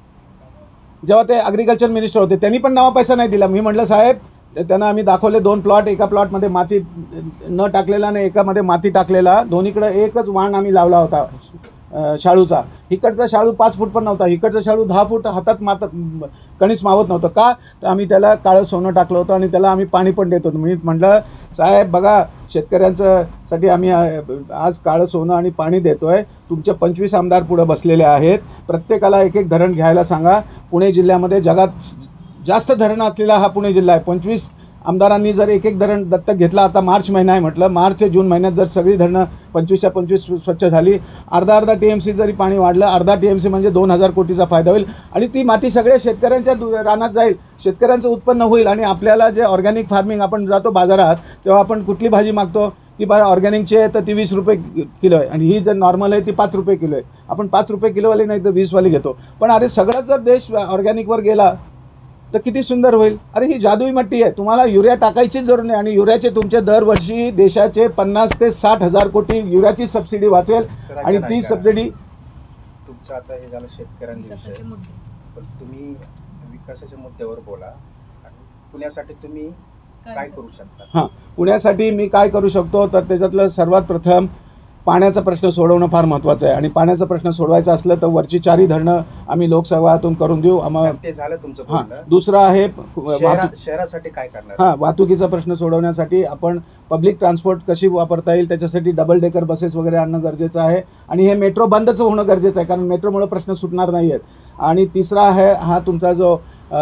जेव्हा ते ॲग्रिकल्चर मिनिस्टर होते, त्यांनी पण नावा पैसा नाही दिला. मी म्हटलं साहेब, त्यांना आम्ही दाखवले 2 प्लॉट, एका प्लॉटमध्ये माती न टाकलेला आणि एकामध्ये माती टाकलेला, दोन्हीकडे एकच वाण आम्ही लावला होता शाळूचा. इकडचा शाळू 5 फूट पण नव्हता, इकडचा शाळू 10 फूट हातात कणीस मावत नव्हतं. का? तर आम्ही त्याला काळं सोनं टाकलं होतं आणि त्याला आम्ही पाणी पण देत होतो. मी म्हटलं साहेब बघा, शेतकऱ्यांसाठी आम्ही आज काळं सोनं आणि पाणी देतोय. तुमचे 25 आमदार पुढे बसलेले आहेत, प्रत्येकाला एक एक धरण घ्यायला सांगा. पुणे जिल्ह्यामध्ये जगात जास्त धरणं असलेला हा पुणे जिल्हा आहे. 25 आमदारांनी जर एक एक धरण दत्तक घेतला, आता मार्च महिना आहे म्हटलं, मार्च ते जून महिन्यात जर सगळी धरणं 25च्या 25 स्वच्छ झाली, अर्धा TMC जरी पाणी वाढलं, अर्धा TMC म्हणजे 2000 कोटीचा फायदा होईल. आणि ती माती सगळ्या शेतकऱ्यांच्या रानात जाईल, शेतकऱ्यांचं उत्पन्न होईल. आणि आपल्याला जे ऑर्गॅनिक फार्मिंग, आपण जातो बाजारात तेव्हा आपण कुठली भाजी मागतो की बरं ऑर्गॅनिकची आहे तर ती 20 रुपये किलो आहे, आणि ही जर नॉर्मल आहे ती 5 रुपये किलो आहे. आपण 5 रुपये किलोवाली नाही तर 20वाली घेतो. पण अरे सगळाच जर देश ऑर्गॅनिकवर गेला तर किती सुंदर होईल. अरे ही जादुई मट्टी आहे, तुम्हाला युरिया टाकायचीच जरूर नाही. आणि युरियाचे तुमचे दरवर्षी देशाचे 50 ते 60 हजार कोटी युरियाची सबसिडी वाचेल. आणि ती सबसिडी तुमचं आता हे झालं शेतकऱ्यांविषयी, पण तुम्ही विकासाच्या मुद्द्यावर बोला. आणि पुण्यासाठी तुम्ही काय करू शकता? हां, पुण्यासाठी मी काय करू शकतो तर त्याच्यातलं सर्वात प्रथम पाण्याचा प्रश्न सोडवणं फार महत्त्वाचं आहे. आणि पाण्याचा प्रश्न सोडवायचा असलं तर वरची 4 धरणं आम्ही लोकसभातून करून देऊ. ते झालं तुमचं हां, बोलणं. दुसरं आहे शहरासाठी काय करणार? हां, वाहतुकीचा प्रश्न सोडवण्यासाठी आपण पब्लिक ट्रान्सपोर्ट कशी वापरता येईल त्याच्यासाठी डबल डेकर बसेस वगैरे आणणं गरजेचं आहे. आणि हे मेट्रो बंदच होणं गरजेचं आहे, कारण मेट्रोमुळे प्रश्न सुटणार नाही आहेत. आणि तिसरा आहे हा तुमचा जो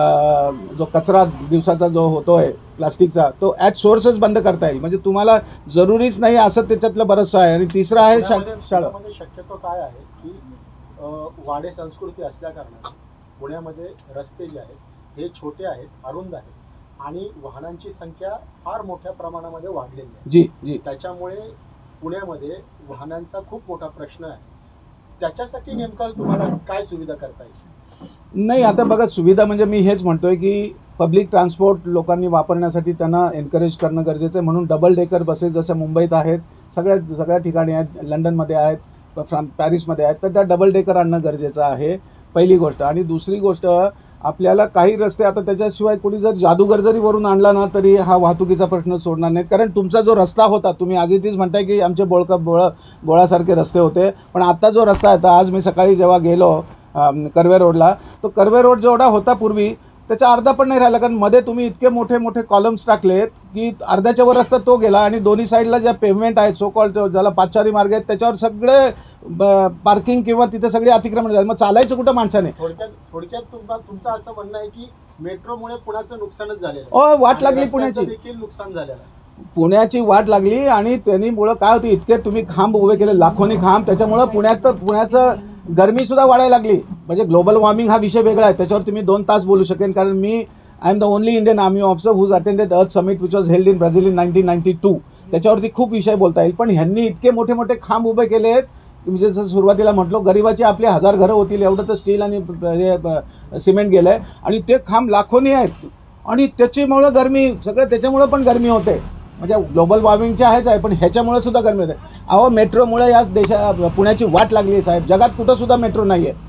कचरा दिवसाचा जो होतो आहे प्लास्टिकचा, तो ॲट सोर्सच बंद करता येईल. म्हणजे तुम्हाला जरुरीच नाही असं त्याच्यातलं बरंचसं आहे. आणि तिसरं आहे शाळा. शक्यतो काय आहे की वाडे संस्कृती असल्या कारणाने पुण्यामध्ये रस्ते जे आहेत हे छोटे आहेत, अरुंद आहेत आणि वाहनांची संख्या फार मोठ्या प्रमाणामध्ये वाढलेली आहे. जी. त्याच्यामुळे पुण्यामध्ये वाहनांचा खूप मोठा प्रश्न आहे. त्याच्यासाठी नेमकं तुम्हाला काय सुविधा करता येईल? नाही, आता बघा, सुविधा म्हणजे मी हेच म्हणतोय की पब्लिक ट्रान्सपोर्ट लोकांनी वापरण्यासाठी त्यांना एनकरेज करणं गरजेचं आहे. म्हणून डबल डेकर बसेस जसं मुंबईत आहेत, सगळ्या ठिकाणी आहेत, लंडनमध्ये आहेत, पॅरिसमध्ये आहेत, तर त्या डबल डेकर आणणं गरजेचं आहे, पहिली गोष्ट. आणि दुसरी गोष्ट, आपल्याला काही रस्ते आता त्याच्याशिवाय कोणी जर जादूगर जरी वरून आणला ना तरी हा वाहतुकीचा प्रश्न सोडणार नाहीत. कारण तुमचा जो रस्ता होता, तुम्ही आज इथेच म्हणताय की आमचे बोळासारखे रस्ते होते, पण आत्ता जो रस्ता आहे, तर आज मी सकाळी जेव्हा गेलो कर्वे रोडला, तो कर्वे रोड जेवढा होता पूर्वी त्याचा अर्धा पण नाही राहिला. कारण मध्ये तुम्ही इतके मोठे मोठे कॉलम्स टाकलेत की अर्ध्याच्या वर रस्ता तो गेला. आणि दोन्ही साईडला ज्या पेव्हमेंट आहेत, सो कॉल्ड ज्याला पादचारी मार्ग आहेत, त्याच्यावर सगळे पार्किंग किंवा तिथे सगळे अतिक्रमण झाले. मग चालायचं कुठं माणसाने? थोडक्यात तुमचं असं म्हणणं आहे की मेट्रोमुळे पुण्याचं नुकसानच झालेलं आहे. वाट लागली पुण्याची, देखील नुकसान झालेलं आहे. पुण्याची वाट लागली. आणि त्यांनीमुळं काय होती, इतके तुम्ही खांब उभे केले, लाखोनी खांब, त्याच्यामुळं पुण्याचं गरमीसुद्धा वाढायला लागली. म्हणजे ग्लोबल वॉर्मिंग हा विषय वेगळा आहे, त्याच्यावर तुम्ही 2 तास बोलू शकेन. कारण मी I am the only Indian army officer who's attended earth summit which was held in Brazil in 1992. त्याच्यावरती खूप विषय बोलता येईल. पण ह्यांनी इतके मोठे मोठे खांब उभे केले आहेत की जसं सुरुवातीला म्हटलो, गरिबाची आपली 1000 घरं होतील एवढं तर स्टील आणि हे सिमेंट गेलं आहे, आणि ते खांब लाखोनी आहेत, आणि त्याच्यामुळं गरमी, सगळं त्याच्यामुळं पण गरमी होते. म्हणजे ग्लोबल वॉर्मिंगचे आहेच आहे, पण ह्याच्यामुळे सुद्धा गरमी होते. अहो, मेट्रोमुळे या पुण्याची वाट लागली आहे साहेब. जगात कुठं सुद्धा मेट्रो नाही आहे.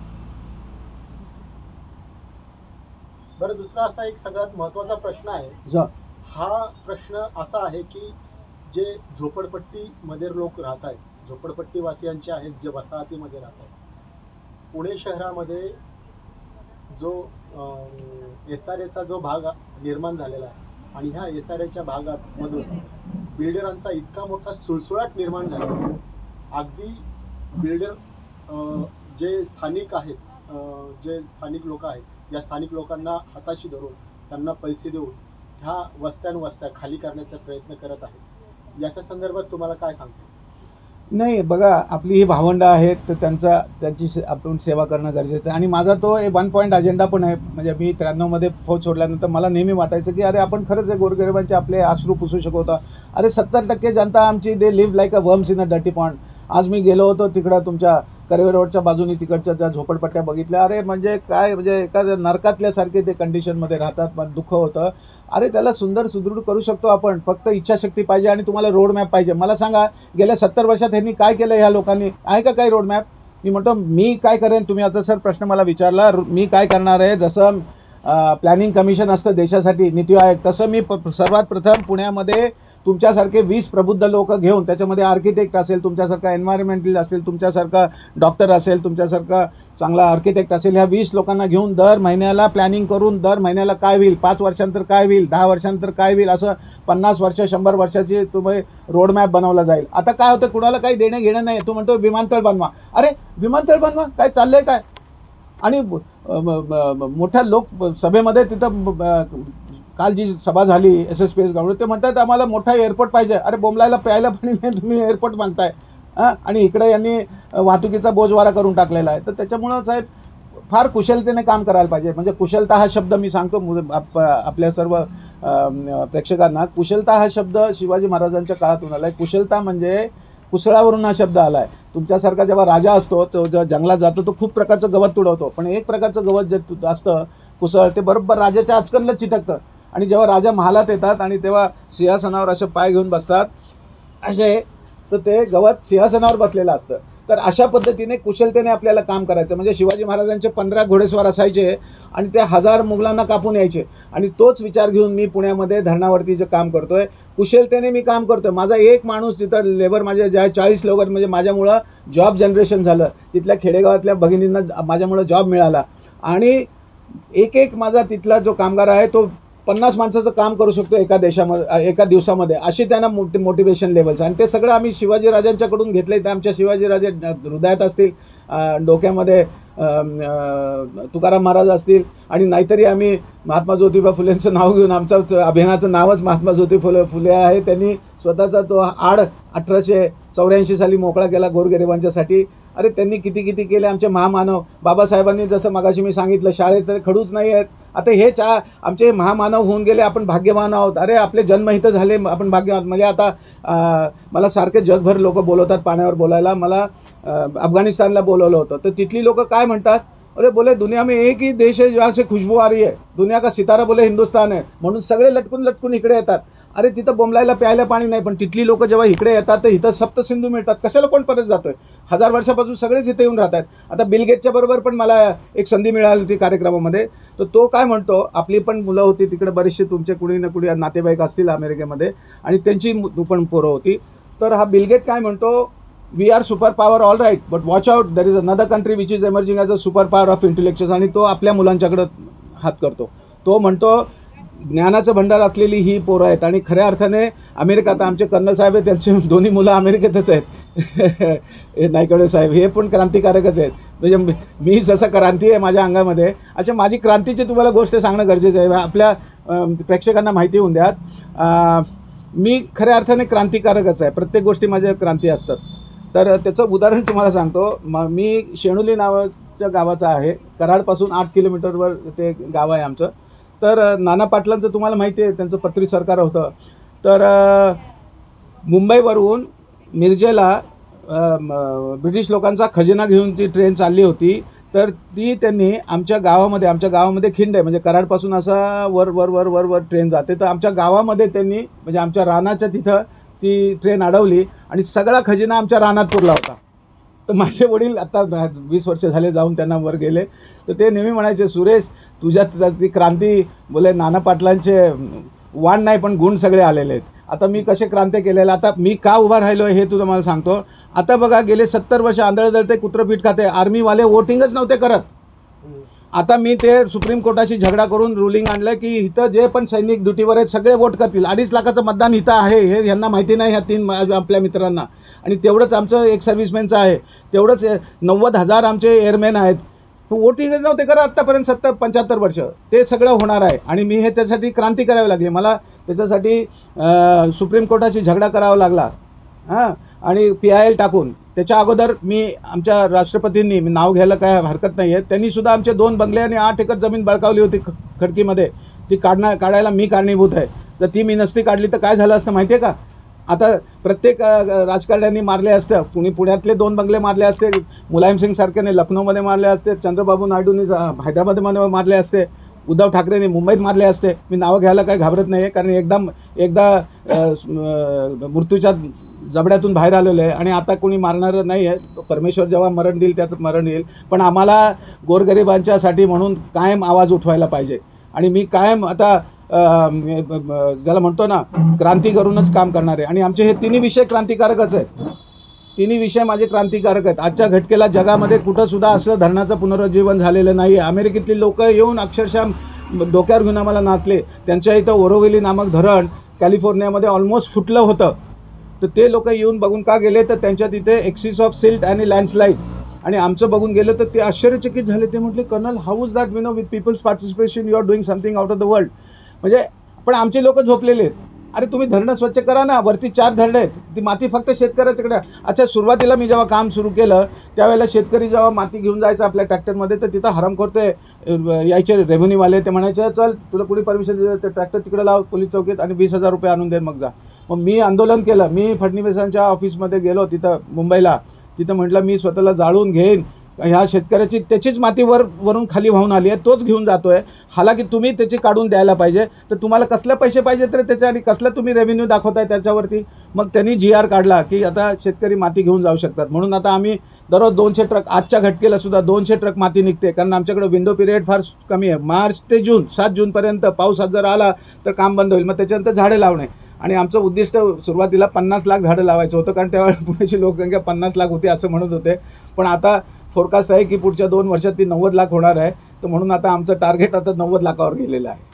बरं, दुसरा असा एक सगळ्यात महत्त्वाचा प्रश्न आहे. हा प्रश्न असा आहे की जे झोपडपट्टीमध्ये लोक राहत आहेत, झोपडपट्टीवासियांचे आहेत, जे वसाहतीमध्ये राहत आहेत, पुणे शहरामध्ये जो SRAचा जो भाग निर्माण झालेला आहे, आणि ह्या SRAच्या भागामधून बिल्डरांचा इतका मोठा सुळसुळाट निर्माण झाला. अगदी बिल्डर जे स्थानिक आहेत, जे स्थानिक लोक आहेत, या स्थानिक लोकांना हाताशी धरून त्यांना पैसे देऊन ह्या वस्त्या खाली करण्याचा प्रयत्न करत आहेत. याच्या संदर्भात तुम्हाला काय सांगता? नाही, बघा, आपली ही भावंडं आहेत, तर त्यांची आपण सेवा करणं गरजेचं आहे. आणि माझा तो 1 पॉईंट अजेंडा पण आहे. म्हणजे मी 93मध्ये फौज सोडल्यानंतर मला नेहमी वाटायचं की अरे आपण खरंच आहे गोरगरिबांचे आपले अश्रू पुसू शकतो. अरे 70% जनता आमची they live like a worms in a dirty pond. आज मी गेलो होतो तिकडं तुमच्या कर्वे रोडच्या बाजूनी, तिकडच्या त्या झोपडपट्ट्या बघितल्या. अरे म्हणजे काय, म्हणजे एखाद्या नरकातल्यासारखे ते कंडिशनमध्ये राहतात. मला दुःख होतं. अरे त्याला सुदृढ करू शकतो आपण, फक्त इच्छाशक्ती पाहिजे आणि तुम्हाला रोड मॅप पाहिजे. मला सांगा, गेल्या 70 वर्षात ह्यांनी काय केलं ह्या लोकांनी? आहे का काही रोड मॅप? मी म्हणतो मी काय करेन, तुम्ही आता सर प्रश्न मला विचारला, मी काय करणार आहे. जसं प्लॅनिंग कमिशन असतं देशासाठी, नीती आयोग, तसं मी सर्वात प्रथम पुण्यामध्ये तुमच्यासारखे 20 प्रबुद्ध लोक घेऊन, त्याच्यामध्ये आर्किटेक्ट असेल, तुमच्यासारखा एन्व्हायरमेंटल असेल, तुमच्यासारखा डॉक्टर असेल, तुमच्यासारखा चांगला आर्किटेक्ट असेल, ह्या 20 लोकांना घेऊन दर महिन्याला प्लॅनिंग करून, दर महिन्याला काय होईल, 5 वर्षांतर काय होईल, 10 वर्षांतर काय होईल, असं 50 वर्ष 100 वर्षाची तुम्ही रोडमॅप बनवला जाईल. आता काय होतं, कुणाला काही देणं घेणं नाही. तो म्हणतो विमानतळ बनवा. अरे विमानतळ बनवा, काय चाललंय काय? आणि मोठ्या लोकसभेमध्ये तिथं काल जी सभा झाली SSPS गावडे, ते म्हणतात आम्हाला मोठा एअरपोर्ट पाहिजे. अरे बोंबलायला प्यायला पाणी नाही, तुम्ही एअरपोर्ट मागताय. आणि इकडे यांनी वाहतुकीचा बोजवारा करून टाकलेला आहे. तर त्याच्यामुळं साहेब फार कुशलतेने काम करायला पाहिजे. म्हणजे कुशलता हा शब्द मी सांगतो आपल्या सर्व प्रेक्षकांना, कुशलता हा शब्द शिवाजी महाराजांच्या काळातून आला आहे. कुशलता म्हणजे कुसळावरून हा शब्द आला आहे. तुमच्यासारखा जेव्हा राजा असतो, तो जेव्हा जंगलात जातो, तो खूप प्रकारचं गवत तुडवतो, पण एक प्रकारचं गवत जे असतं कुसळ, ते बरोबर राजाच्या आचकनला चिटकतं. आणि जेव्हा राजा महालात येतात आणि तेव्हा सिंहासनावर असे पाय घेऊन बसतात असे, तर ते गवत सिंहासनावर बसलेलं असतं. तर अशा पद्धतीने कुशलतेने आपल्याला काम करायचं. म्हणजे शिवाजी महाराजांचे 15 घोडेस्वार असायचे आणि ते 1000 मुघलांना कापून यायचे. आणि तोच विचार घेऊन मी पुण्यामध्ये धरणावरती जे काम करतोय, कुशलतेने मी काम करतोय. माझा एक माणूस तिथं लेबर, माझे ज्या 40 लोक, म्हणजे माझ्यामुळं जॉब जनरेशन झालं. तिथल्या खेडेगावातल्या भगिनींना माझ्यामुळं जॉब मिळाला. आणि एक माझा तिथला जो कामगार आहे तो 50 माणसाचं काम करू शकतो एका दिवसामध्ये, अशी त्यांना मोटिवेशन लेवल्स. आणि ते सगळं आम्ही शिवाजीराजांच्याकडून घेतलं आहे. ते आमच्या शिवाजीराजे हृदयात असतील, डोक्यामध्ये तुकाराम महाराज असतील, आणि नाहीतरी आम्ही महात्मा ज्योतिबा फुलेंचं नाव घेऊन, आमचं अभियानाचं नावच महात्मा ज्योतिबा फुले आहे. त्यांनी स्वतःचा तो आड 1884 साली मोकळा केला गोरगरिबांच्यासाठी. अरे त्यांनी किती केले आमचे महामानव. बाबासाहेबांनी जसं मगाशी मी सांगितलं, शाळेत तर खडूच नाही आहेत. आता हे आमचे महामानव होऊन गेले, आपण भाग्यवान आहोत. अरे आपले जन्म इथं झाले, आपण भाग्यवान. म्हणजे आता मला सारखे जगभर लोक बोलवतात पाण्यावर बोलायला. मला अफगाणिस्तानला बोलवलं होतं, तर तिथली लोक काय म्हणतात, अरे बोले दुनिया में एक ही देश है जहाँ से खुशबू आ रही है, दुनिया का सितारा बोले हिंदुस्तान है. म्हणून सगळे लटकून इकडे येतात. अरे तिथं बोंबलायला प्यायला पाणी नाही, पण तिथली लोक जेव्हा इकडे येतात तर इथं सप्तसिंधू मिळतात. कशाला कोण परत जातोय? 1000 वर्षापासून सगळेच इथे येऊन राहत आहेत. आता बिल गेटच्या बरोबर पण मला एक संधी मिळाली होती कार्यक्रमामध्ये. तर तो काय म्हणतो, आपली पण मुलं होती तिकडे, बरेचसे तुमचे कुणी ना कुणी नातेवाईक असतील अमेरिकेमध्ये, आणि त्यांची पण पोरं होती. तर हा बिल गेट काय म्हणतो, we are super power all right, but watch out, there is another country which is emerging as a super power of intellectuals. आणि तो आपल्या मुलांच्याकडं हात करतो. तो म्हणतो ज्ञानाचं भंडार असलेली ही पोरं आहेत. आणि खऱ्या अर्थाने अमेरिका, आता आमचे कर्नल साहेब आहेत, त्यांचे दोन्ही मुलं अमेरिकेतच आहेत. नायकडे साहेब हे पण क्रांतिकारकच आहेत. म्हणजे मी जसं क्रांती आहे माझ्या अंगामध्ये, अच्छा माझी क्रांतीची तुम्हाला गोष्ट सांगणं गरजेचं आहे. आपल्या प्रेक्षकांना माहिती होऊन द्या, मी खऱ्या अर्थाने क्रांतिकारकच आहे. प्रत्येक गोष्टी माझ्या क्रांती असतात. तर त्याचं उदाहरण तुम्हाला सांगतो. मी शेणुली नावाच्या गावाचा आहे, कराडपासून 8 किलोमीटरवर ते गाव आहे आमचं. तर नाना पाटलांचं तुम्हाला माहिती आहे, त्यांचं पत्री सरकार होतं. तर मुंबईवरून मिरजेला ब्रिटिश लोकांचा खजिना घेऊन ती ट्रेन चालली होती. तर ती त्यांनी आमच्या गावामध्ये खिंड आहे, म्हणजे कराडपासून असा वर वर वर वर वर ट्रेन जाते. तर आमच्या गावामध्ये त्यांनी म्हणजे आमच्या रानाच्या तिथं ती ट्रेन अडवली आणि सगळा खजिना आमच्या रानात पुरला होता. तर माझे वडील आता 20 वर्ष झाले जाऊन त्यांना वर गेले. तर ते नेहमी म्हणायचे, सुरेश तुझ्यात ती क्रांती बोले नाना पाटलांचे वाण नाही पण गुण सगळे आलेले आहेत. आता मी कसे क्रांती केलेलं, आता मी का उभा राहिलो हे तुला मला सांगतो. आता बघा गेले 70 वर्ष आंधळ जळते कुत्रपीठ खाते, आर्मीवाले वोटिंगच नव्हते करत. आता मी ते सुप्रीम कोर्टाशी झगडा करून रुलिंग आणलं की इथं जे पण सैनिक ड्युटीवर आहेत सगळे वोट करतील. 2.5 लाखाचं मतदान इथं आहे हे यांना माहिती नाही, ह्या 3 आपल्या मित्रांना. आणि तेवढंच आमचं एक सर्व्हिसमॅनचं आहे, तेवढंच 90,000 आमचे एअरमॅन आहेत. वोटिंगच नव्हते करत आत्तापर्यंत 75 वर्ष. ते सगळं होणार आहे आणि मी हे त्यासाठी क्रांती करावी लागली. मला त्याच्यासाठी सुप्रीम कोर्टाशी झगडा करावा लागला आणि PIL टाकून. त्याच्या अगोदर मी आमच्या राष्ट्रपतींनी, मी नाव घ्यायला काय हरकत नाही आहे, त्यांनीसुद्धा आमचे 2 बंगले आणि 8 एकर जमीन बळकावली होती खडकीमध्ये. ती काढायला मी कारणीभूत आहे. तर ती मी नसती काढली तर काय झालं असतं माहिती आहे का? आता प्रत्येक राजकारण्यांनी मारले असतं. कुणी पुण्यातले 2 बंगले मारले असते, मुलायम सिंग सारख्याने लखनौमध्ये मारले असते, चंद्रबाबू नायडूंनी हैदराबादमध्ये मारले असते, उद्धव ठाकरेंनी मुंबईत मारले असते. मी नावं घ्यायला काही घाबरत नाही आहे, कारण एकदा मृत्यूच्या जबड्यातून बाहेर आलेलो आहे आणि आता कोणी मारणारं नाही आहे. परमेश्वर जेव्हा मरण देईल त्याचं मरण येईल. पण आम्हाला गोरगरिबांच्यासाठी म्हणून कायम आवाज उठवायला पाहिजे. आणि मी कायम आता ज्याला म्हणतो ना क्रांती करूनच काम करणार आहे. आणि आमचे हे 3 विषय क्रांतिकारकच आहेत. 3 विषय माझे क्रांतिकारक आहेत. आजच्या घटकेला जगामध्ये कुठंसुद्धा असं धरणाचं पुनरुज्जीवन झालेलं नाही आहे. अमेरिकेतली लोक येऊन अक्षरशः डोक्यावर घेऊन आम्हाला नाचले. त्यांच्या इथं ओरोविली नामक धरण कॅलिफोर्नियामध्ये ऑलमोस्ट फुटलं होतं. तर ते लोक येऊन बघून का गेले, तर त्यांच्या तिथे एक्सिस ऑफ सिल्ट आणि लँडस्लाईड. आणि आमचं बघून गेलं तर ते आश्चर्यचकित झाले. ते म्हटले, colonel how is that with people's participation you are doing something out of the world. म्हणजे पण आमचे लोक झोपलेले आहेत. अरे तुम्ही धरणं स्वच्छ करा ना, वरती 4 धरणे आहेत, ती माती फक्त शेतकऱ्याच्याकडे. अच्छा, सुरुवातीला मी जेव्हा काम सुरू केलं त्यावेळेला शेतकरी जेव्हा माती घेऊन जायचं आपल्या ट्रॅक्टरमध्ये, तर तिथं हराम करतोय यायचे रेव्हेन्यूवाले. ते म्हणायचे, चल तुला कुणी परमिशन दिलं तर ट्रॅक्टर तिकडे लाव पोलीस चौकीत आणि 20,000 रुपये आणून दे मग जा. मग मी आंदोलन केलं. मी फडणवीसांच्या ऑफिसमध्ये गेलो तिथं मुंबईला. तिथं म्हटलं मी स्वतःला जाळून घेईन, ह्या शेतकऱ्याची त्याचीच माती वरून खाली वाहून आली आहे, तोच घेऊन जातो आहे. हालाकी तुम्ही त्याची काढून द्यायला पाहिजे. तर तुम्हाला कसले पैसे पाहिजे तर त्याच्या आणि कसलं तुम्ही रेव्हेन्यू दाखवताय त्याच्यावरती. मग त्यांनी GR काढला की आता शेतकरी माती घेऊन जाऊ शकतात. म्हणून आता आम्ही दररोज 200 ट्रक, आजच्या घटकेला सुद्धा 200 ट्रक माती निघते. कारण आमच्याकडे विंडो पिरियड फार कमी आहे. मार्च ते जून 7 जूनपर्यंत पाऊस जर आला तर काम बंद होईल. मग त्याच्यानंतर झाडे लावणे. आणि आमचं उद्दिष्ट सुरुवातीला 50 लाख झाडं लावायचं होतं, कारण त्यावेळेला पुण्याची लोकसंख्या 50 लाख होती असं म्हणत होते. पण आता फोरकास्ट आहे की पुढच्या 2 वर्षात ती 90 लाख होणार आहे. तर म्हणून आता आमचं टार्गेट आता 90 लाखावर गेलेलं आहे.